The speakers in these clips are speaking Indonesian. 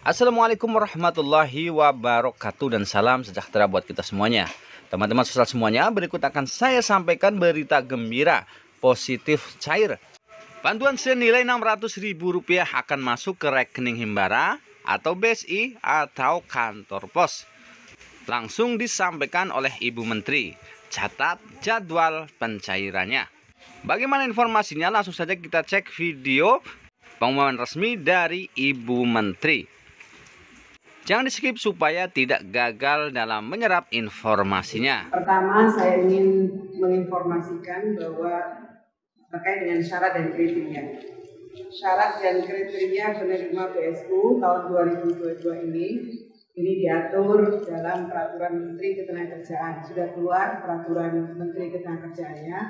Assalamualaikum warahmatullahi wabarakatuh dan salam sejahtera buat kita semuanya. Teman-teman sosial semuanya, berikut akan saya sampaikan berita gembira positif cair. Bantuan senilai Rp600.000 akan masuk ke rekening Himbara atau BSI atau kantor pos. Langsung disampaikan oleh Ibu Menteri. Catat jadwal pencairannya. Bagaimana informasinya? Langsung saja kita cek video pengumuman resmi dari Ibu Menteri. Jangan di skip supaya tidak gagal dalam menyerap informasinya. Pertama, saya ingin menginformasikan bahwa terkait dengan syarat dan kriteria. Syarat dan kriteria penerima BSU tahun 2022 ini diatur dalam Peraturan Menteri Ketenagakerjaan. Sudah keluar Peraturan Menteri Ketenagakerjaannya,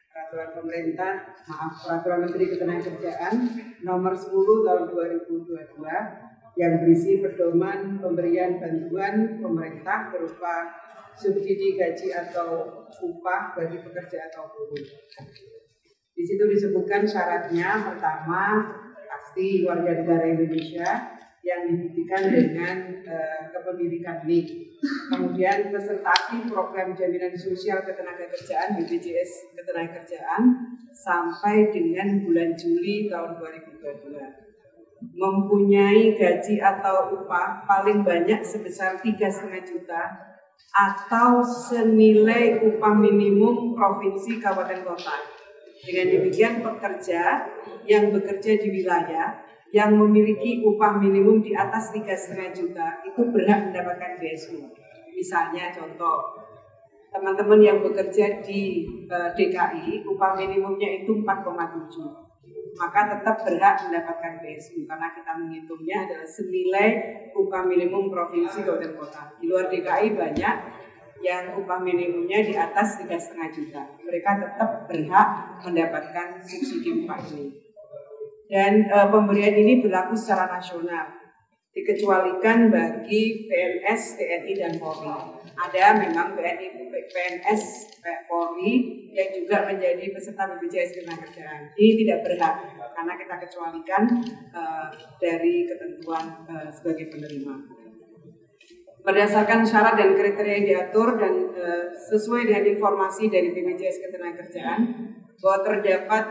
Peraturan Menteri Ketenagakerjaan nomor 10 tahun 2022 yang berisi pedoman pemberian bantuan pemerintah berupa subsidi gaji atau upah bagi pekerja atau buruh. Di situ disebutkan syaratnya, pertama pasti warga negara Indonesia yang dibuktikan dengan kepemilikan NIK. Kemudian peserta program jaminan sosial ketenagakerjaan BPJS Ketenagakerjaan sampai dengan bulan Juli tahun 2022. Mempunyai gaji atau upah paling banyak sebesar 3,5 juta atau senilai upah minimum provinsi kabupaten kota. Dengan demikian pekerja yang bekerja di wilayah yang memiliki upah minimum di atas 3,5 juta itu berhak mendapatkan BSU. Misalnya contoh, teman-teman yang bekerja di DKI upah minimumnya itu 4,7, maka tetap berhak mendapatkan BSU karena kita menghitungnya adalah senilai upah minimum provinsi kabupaten kota. Di luar DKI banyak yang upah minimumnya di atas 3,5 juta. Mereka tetap berhak mendapatkan subsidi upah ini. Dan pemberian ini berlaku secara nasional, dikecualikan bagi PNS, TNI, dan Polri. Ada memang PNS, Polri yang juga menjadi peserta BPJS Ketenagakerjaan. Ini tidak berhak karena kita kecualikan dari ketentuan sebagai penerima. Berdasarkan syarat dan kriteria yang diatur dan sesuai dengan informasi dari BPJS Ketenagakerjaan bahwa terdapat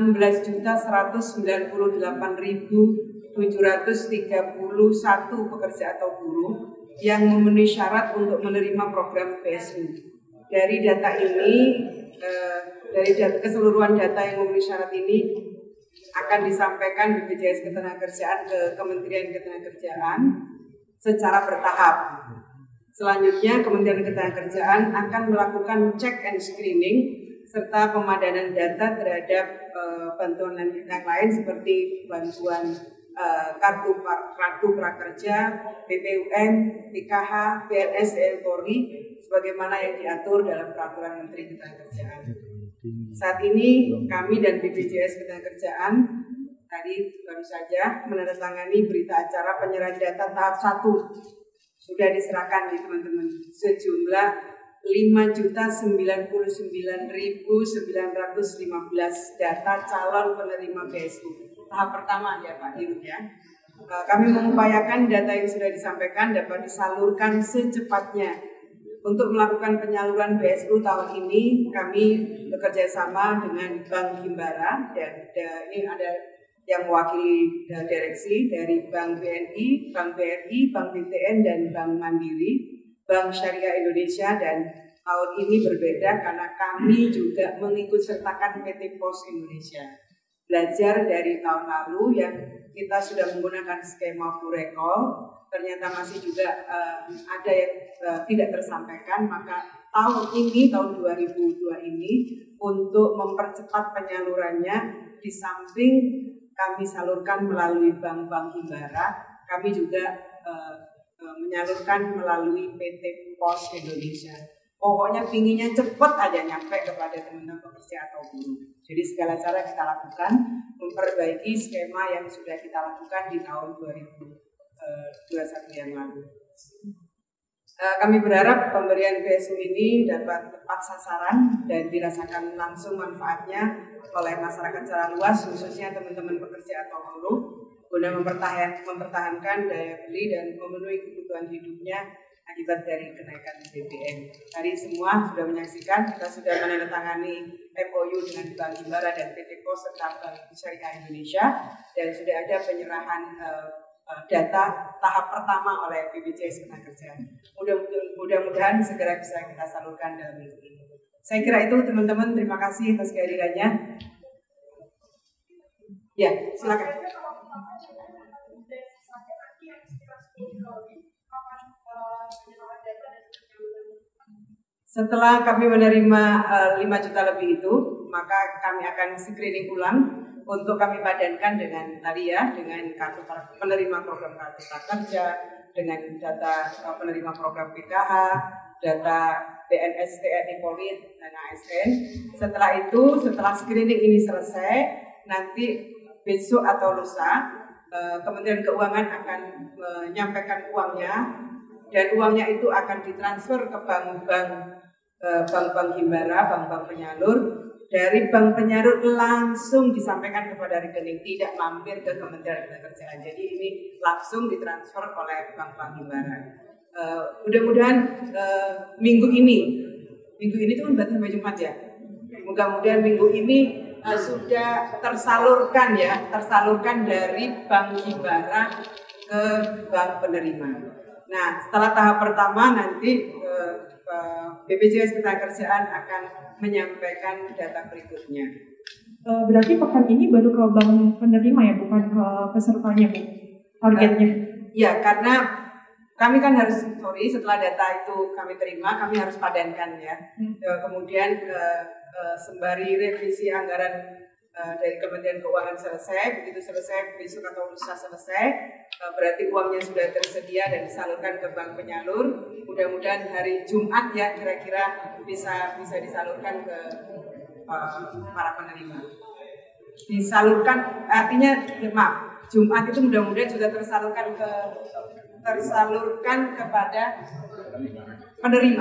16.198.731 pekerja atau buruh yang memenuhi syarat untuk menerima program BSU. Dari data ini, keseluruhan data yang memenuhi syarat ini akan disampaikan BPJS Ketenagakerjaan ke Kementerian Ketenagakerjaan secara bertahap. Selanjutnya, Kementerian Ketenagakerjaan akan melakukan check and screening serta pemadanan data terhadap bantuan yang lain seperti bantuan kartu prakerja, BPUM, PKH, PNS, TNI, Polri, sebagaimana yang diatur dalam Peraturan Menteri Ketenagakerjaan. Saat ini kami dan BPJS Ketenagakerjaan tadi baru saja menandatangani berita acara penyerahan data tahap 1. Sudah diserahkan di teman-teman sejumlah 5.099.915 data calon penerima BSU. Tahap pertama ya Pak Dirut ya. Kami mengupayakan data yang sudah disampaikan dapat disalurkan secepatnya. Untuk melakukan penyaluran BSU tahun ini, kami bekerja sama dengan Bank Himbara dan ini ada yang mewakili direksi dari Bank BNI, Bank BRI, Bank BTN, dan Bank Mandiri, Bank Syariah Indonesia, dan tahun ini berbeda karena kami juga mengikut sertakan PT Pos Indonesia. Belajar dari tahun lalu yang kita sudah menggunakan skema full recall, ternyata masih juga ada yang tidak tersampaikan, maka tahun 2002 ini untuk mempercepat penyalurannya, di samping kami salurkan melalui bank-bank Himbara, kami juga menyalurkan melalui PT Pos Indonesia. Pokoknya pinginnya cepat aja nyampe kepada teman-teman pekerja atau buruh. Jadi segala cara kita lakukan memperbaiki skema yang sudah kita lakukan di tahun 2021 yang lalu. Kami berharap pemberian BSU ini dapat tepat sasaran dan dirasakan langsung manfaatnya oleh masyarakat secara luas, khususnya teman-teman pekerja atau buruh. guna mempertahankan daya beli dan memenuhi kebutuhan hidupnya akibat dari kenaikan BBM. Tadi semua sudah menyaksikan, kita sudah menandatangani MOU dengan Bank Himbara dan PT Pos serta Bank Syariah Indonesia, dan sudah ada penyerahan data tahap pertama oleh BPJS Ketenagakerjaan. Mudah-mudahan segera bisa kita salurkan dalam minggu ini. Saya kira itu teman-teman, terima kasih atas kehadirannya. Ya, silakan. Setelah kami menerima 5 juta lebih itu, maka kami akan screening ulang untuk kami padankan dengan tadi ya, dengan kartu penerima program kartu prakerja, dengan data penerima program PKH, data BNS, TNI, Polri, dan ASN. Setelah itu, setelah screening ini selesai, nanti besok atau lusa Kementerian Keuangan akan menyampaikan uangnya, dan uangnya itu akan ditransfer ke bank-bank Himbara, bank-bank penyalur. Dari bank penyalur langsung disampaikan kepada rekening, tidak mampir ke Kementerian Ketenagakerjaan. Jadi ini langsung ditransfer oleh bank-bank Himbara. Mudah-mudahan minggu ini itu kan berarti sampai Jumat ya. Mudah-mudahan minggu ini sudah tersalurkan dari Bank Himbara ke bank penerima. Nah, setelah tahap pertama nanti BPJS Ketenagakerjaan akan menyampaikan data berikutnya. Berarti pekan ini baru ke bank penerima ya, bukan ke pesertanya, Bu? Targetnya? Ya, karena kami kan harus, setelah data itu kami terima, kami harus padankan ya. Kemudian sembari revisi anggaran dari Kementerian Keuangan selesai, begitu selesai besok atau lusa selesai, berarti uangnya sudah tersedia dan disalurkan ke bank penyalur. Mudah-mudahan hari Jumat ya kira-kira bisa disalurkan ke para penerima. Disalurkan artinya Jumat itu mudah-mudahan sudah tersalurkan kepada penerima,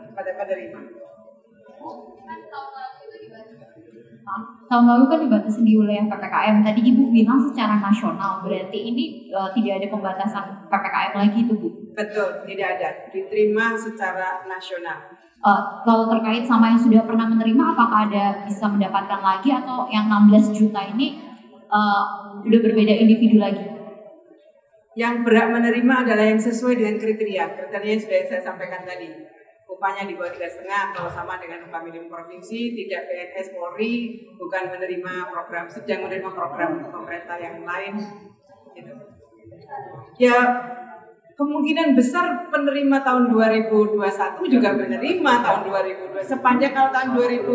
Tahun lalu kan dibatasi di wilayah PPKM. Tadi Ibu bilang secara nasional, berarti ini tidak ada pembatasan PPKM lagi itu, Bu? Betul, tidak ada. Diterima secara nasional. Lalu terkait sama yang sudah pernah menerima, apakah ada bisa mendapatkan lagi atau yang 16 juta ini udah berbeda individu lagi? Yang berhak menerima adalah yang sesuai dengan kriteria. Kriterianya sudah saya sampaikan tadi. Upahnya di bawah 3,5 kalau sama dengan upah minimum provinsi, tidak PNS, Polri, bukan menerima program, sedang menerima program pemerintah yang lain. Gitu. Ya, kemungkinan besar penerima tahun 2021 juga menerima tahun 2022. Sepanjang kalau tahun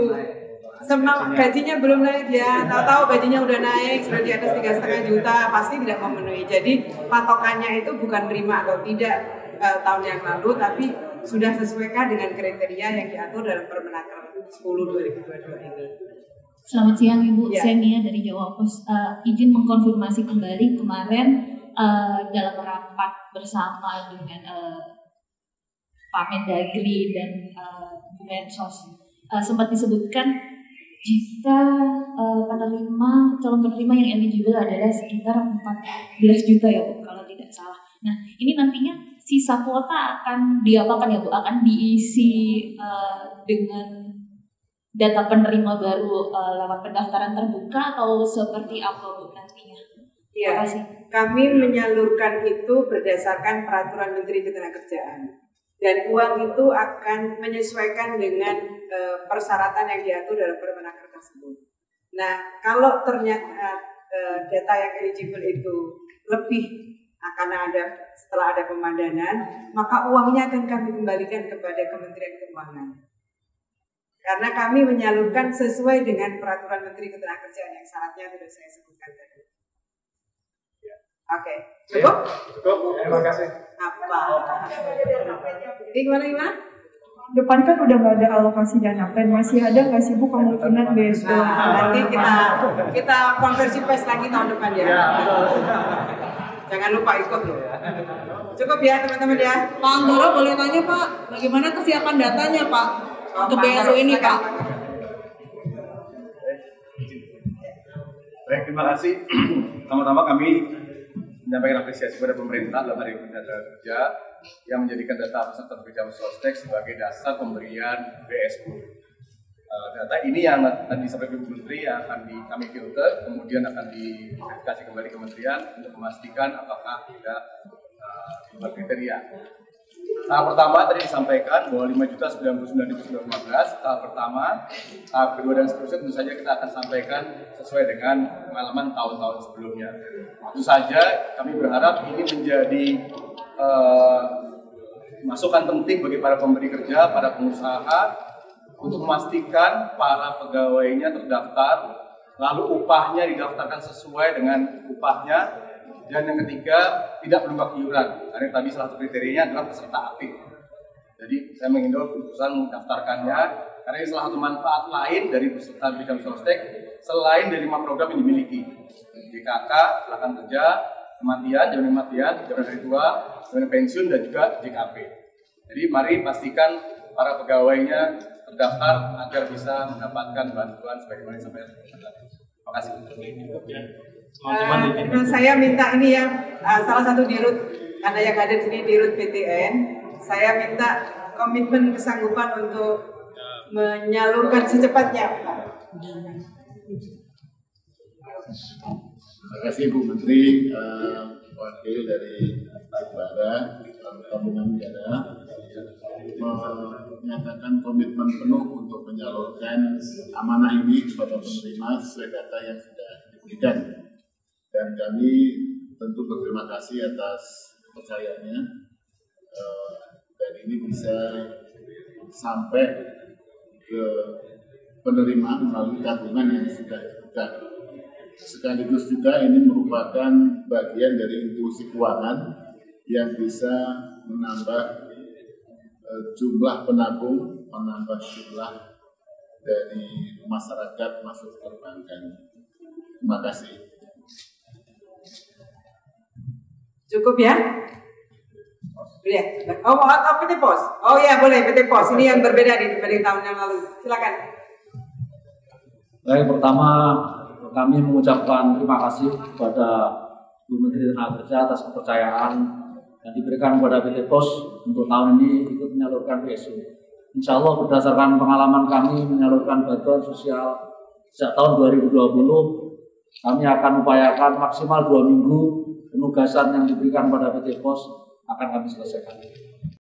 2000 gajinya belum naik ya, tahu-tahu gajinya udah naik, sudah di atas 3,5 juta, pasti tidak memenuhi. Jadi patokannya itu bukan terima atau tidak tahun yang lalu, tapi sudah sesuaikan dengan kriteria yang diatur dalam Permenaker 10/2022 ini. Selamat siang Ibu, ya. Saya Nia dari Jawa Pos. Izin mengkonfirmasi kembali kemarin dalam rapat bersama dengan Pak Mendagri dan Bu Mensos sempat disebutkan jika calon penerima yang eligible adalah sekitar 14 juta ya Bu, kalau tidak salah. Nah, ini nantinya sisa kuota akan diapakan ya Bu? Akan diisi dengan data penerima baru lewat pendaftaran terbuka atau seperti apa Bu nantinya? Ya, kami menyalurkan itu berdasarkan peraturan Menteri Ketenagakerjaan, dan uang itu akan menyesuaikan dengan persyaratan yang diatur dalam Permenaker tersebut. Nah, kalau ternyata data yang eligible itu lebih karena setelah ada pemandanan, maka uangnya akan kami kembalikan kepada Kementerian Keuangan. Karena kami menyalurkan sesuai dengan peraturan Menteri Ketenagakerjaan yang syaratnya sudah saya sebutkan tadi. Oke, cukup? Cukup, terima kasih. Apa? Gimana? Depan kan udah nggak ada alokasi dana pen, masih ada nggak sih Bu kemungkinan besok? Nanti kita konversi pes lagi tahun depan ya. Jangan lupa ikut loh. Cukup ya teman-teman ya. Pak Anggoro boleh tanya Pak, bagaimana kesiapan datanya Pak untuk BSU ini Pak? Baik, terima kasih. Pertama-tama kami menyampaikan apresiasi kepada pemerintah dalam hari ini Tenaga Kerja yang menjadikan data peserta program sostek sebagai dasar pemberian BSU. Data ini yang tadi disampaikan Ibu Menteri yang akan kami filter, kemudian akan diverifikasi kembali kementerian untuk memastikan apakah tidak kriteria. Tahap pertama tadi disampaikan bahwa 5.099.915 tahap pertama, tahap kedua dan seterusnya tentu saja kita akan sampaikan sesuai dengan pengalaman tahun-tahun sebelumnya. Tentu saja kami berharap ini menjadi masukan penting bagi para pemberi kerja, para pengusaha untuk memastikan para pegawainya terdaftar, lalu upahnya didaftarkan sesuai dengan upahnya. Dan yang ketiga, tidak menunggak iuran. Karena tadi salah satu kriterianya adalah peserta aktif. Jadi saya mengimbau perusahaan mendaftarkannya, karena ini salah satu manfaat lain dari peserta bidang sostek selain dari 5 program yang dimiliki. JKK, Lapangan Kerja, Kematian, Jaminan Hari Tua, Jaminan Pensiun, dan juga JKP. Jadi mari pastikan para pegawainya terdaftar agar bisa mendapatkan bantuan sebagaimana disampaikan. Terima kasih. Saya minta ini ya, salah satu dirut, karena yang ada di sini dirut PTN, saya minta komitmen kesanggupan untuk menyalurkan secepatnya. Terima kasih Bu Menteri, wakil dari Negara Tabungan Negara menyatakan komitmen penuh untuk menyalurkan amanah ini kepada penerima sesuai data yang sudah diberikan. Dan kami tentu berterima kasih atas kepercayaannya dan ini bisa sampai ke penerima melalui tabungan yang sudah diberikan. Sekaligus juga ini merupakan bagian dari inklusi keuangan yang bisa menambah jumlah penabung, menambah jumlah dari masyarakat masuk ke perbankan. Terima kasih. Cukup ya? Boleh. Oh, PT Pos. Oh ya, boleh PT Pos. Ini yang berbeda dibanding tahun yang lalu. Silakan. Baik, pertama kami mengucapkan terima kasih kepada Bu Menteri Tenaga Kerja atas kepercayaan yang diberikan kepada PT Pos untuk tahun ini ikut menyalurkan BSU. Insya Allah berdasarkan pengalaman kami menyalurkan bantuan sosial sejak tahun 2020, kami akan upayakan maksimal 2 minggu penugasan yang diberikan pada PT Pos akan kami selesaikan.